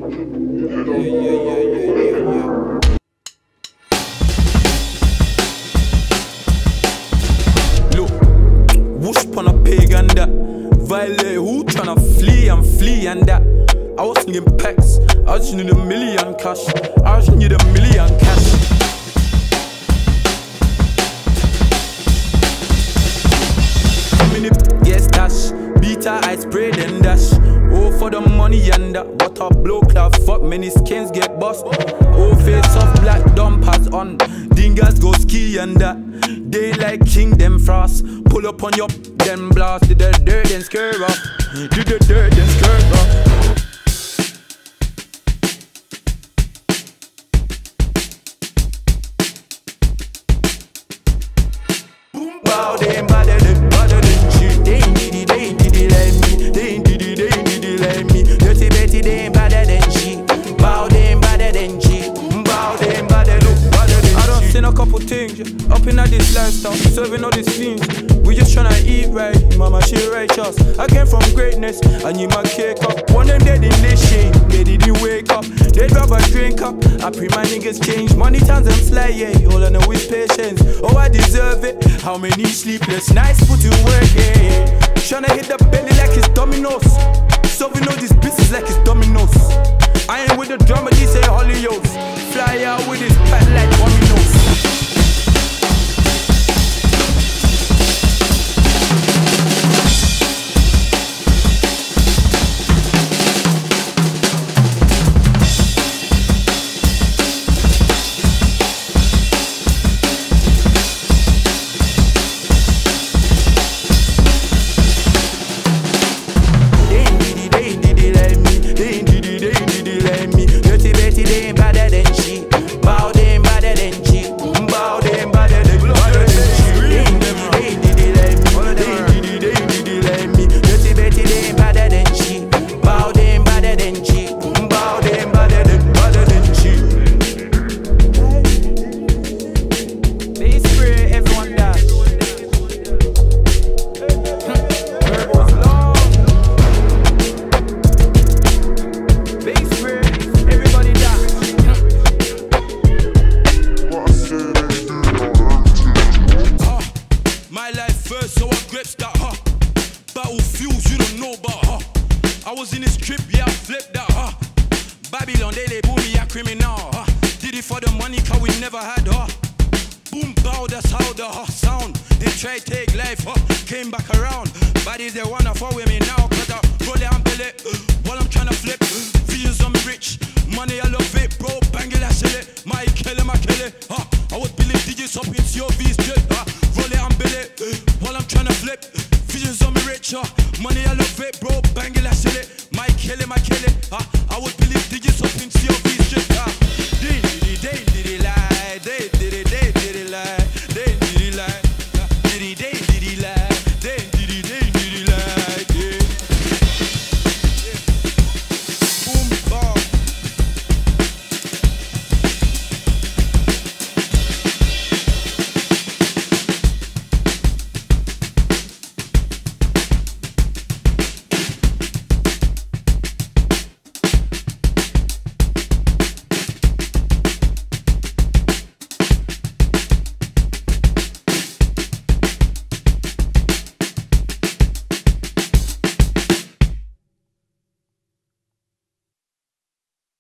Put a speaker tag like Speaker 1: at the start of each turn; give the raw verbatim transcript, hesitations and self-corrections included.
Speaker 1: Yeah, yeah, yeah, yeah, yeah, yeah. Look, whoosh pon a pig and that. Violate who tryna flee and flee and that. I was thinking packs, I just need a million cash. I just need a million cash. Minute, yes, dash. Beta, I spray then dash. Oh, for the money and that. What a blow club, fuck, many skins get bust. Oh, face off, black dumpers on. Dingas go ski and that. They like king, them frost. Pull up on your then blast. Did the dirt, then scare off. Did the dirt, then scare off. Wow, they ain't better than, better than shit. They ain't did it, they ain't did it like me. They ain't did it, they ain't did it like me. Dirty Betty, they ain't better than shit. Wow, they ain't better than shit. Wow, they ain't better than, better than shit. I done seen a couple things, yeah. Up in this lifestyle, serving all these fiends. We just tryna eat right, mama, she righteous. I came from greatness, I need my cake up. One of them dead in this shit, they didn't wake up. They drop a drink up, I pray my niggas change. Money times them fly, yeah, all I know is patience. Oh, I deserve it, how many sleepless nights put in work, yeah, yeah. Tryna hit the belly like it's dominoes. Solving all these business like it's dominoes. I ain't with the drummer, they say Hollyo's. Fly out with his pat like dominoes. I was in this trip, yeah, I flipped that, huh? Babylon, they label me a criminal, huh? Did it for the money, cause we never had, huh? Boom, bow, that's how the huh, sound. They try to take life, huh? Came back around. Bodies, they wanna fall with me now, cause I roll it and bill it while I'm tryna flip.